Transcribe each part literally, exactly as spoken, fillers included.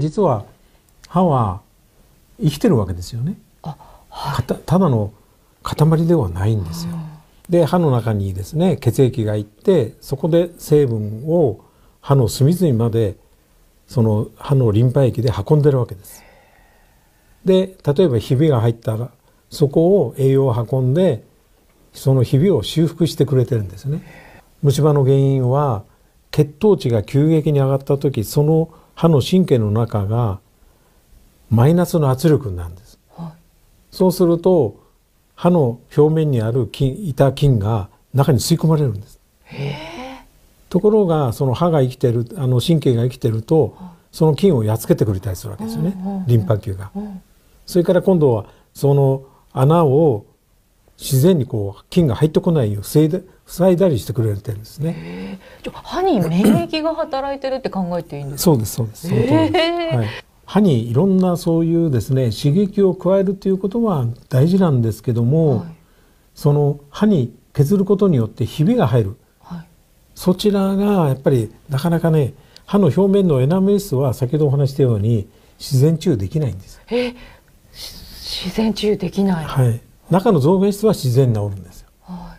実は歯は生きてるわけですよね。 あ、はい、 た, ただの塊ではないんですよ。で歯の中にですね血液がいってそこで成分を歯の隅々までその歯のリンパ液で運んでるわけです。で例えばひびが入ったらそこを栄養を運んでそのひびを修復してくれてるんですね。虫歯の原因は血糖値が急激に上がった時その歯の神経の中がマイナスの圧力になるんです、はい、そうすると歯の表面にある菌いた菌が中に吸い込まれるんです。ところがその歯が生きてるあの神経が生きてるとその菌をやっつけてくれたりするわけですよね、リンパ球が。それから今度はその穴を自然にこう菌が入ってこないよう防いで塞いだりしてくれてるんですね。 じゃあ歯に免疫が働いてるって考えていいんですか？ そうですそうです。その通りです、はい、歯にいろんなそういうですね刺激を加えるということは大事なんですけども、はい、その歯に削ることによってひびが入る、はい、そちらがやっぱりなかなかね歯の表面のエナメル質は先ほどお話したように自然治癒できないんです。 え自然治癒できない、 はい、中の造影質は自然に治るんですよ、はい、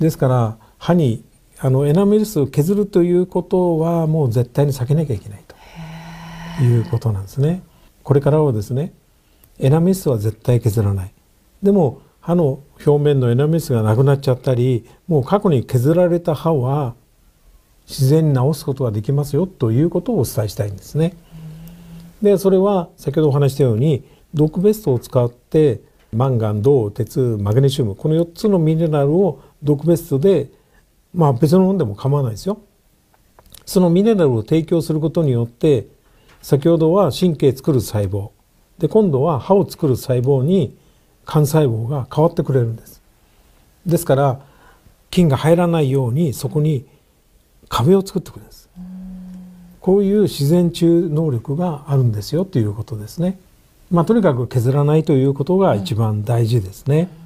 ですから歯にあのエナメル質を削るということはもう絶対に避けなきゃいけないということなんですね。これからはですねエナメル質は絶対削らない。でも歯の表面のエナメル質がなくなっちゃったりもう過去に削られた歯は自然に治すことができますよということをお伝えしたいんですね。でそれは先ほどお話したようにドックベストを使ってマンガン、銅、鉄、マグネシウムこのよっつのミネラルをドックベストでまあ別のものでも構わないですよ。そのミネラルを提供することによって先ほどは神経作る細胞で今度は歯を作る細胞に幹細胞が変わってくれるんです。ですから菌が入らないようにそこに壁を作ってくれるんです。こういう自然治癒能力があるんですよということですね。まあとにかく削らないということが一番大事ですね。